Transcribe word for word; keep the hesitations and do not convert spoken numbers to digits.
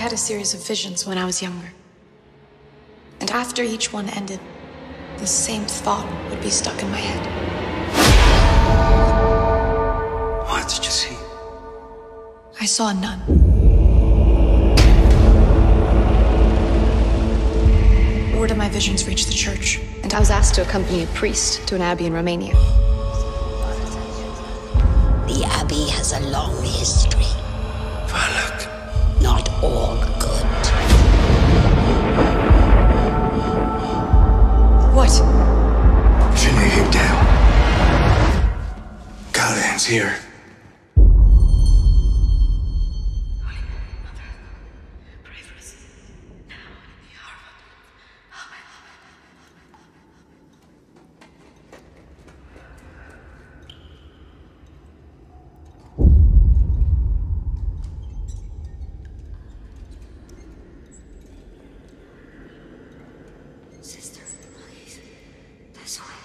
had a series of visions when I was younger. And after each one ended, the same thought would be stuck in my head. What did you see? I saw a nun. Word of my visions reached the church, and I was asked to accompany a priest to an abbey in Romania. The abbey has a long history. Valak. Not all good. What? Finley him down. Callahan's here. Sister, please. This way.